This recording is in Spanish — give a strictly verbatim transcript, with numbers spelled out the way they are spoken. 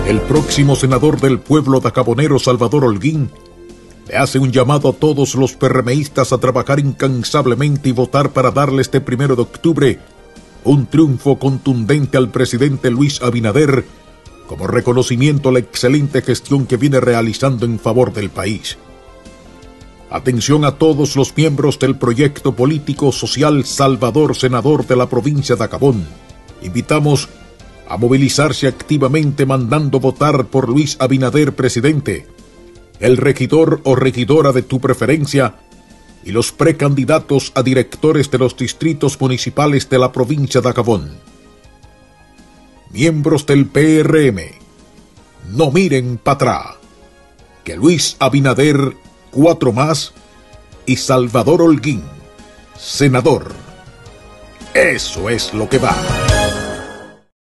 El próximo senador del pueblo dacabonero, Salvador Holguín, le hace un llamado a todos los PRMistas a trabajar incansablemente y votar para darle este primero de octubre un triunfo contundente al presidente Luis Abinader como reconocimiento a la excelente gestión que viene realizando en favor del país. Atención a todos los miembros del proyecto político social Salvador Senador de la provincia de Dacabón. Invitamos a movilizarse activamente mandando votar por Luis Abinader presidente, el regidor o regidora de tu preferencia y los precandidatos a directores de los distritos municipales de la provincia de Dacabón. Miembros del P R M, no miren para atrás, que Luis Abinader, cuatro más, y Salvador Holguín, senador. Eso es lo que va.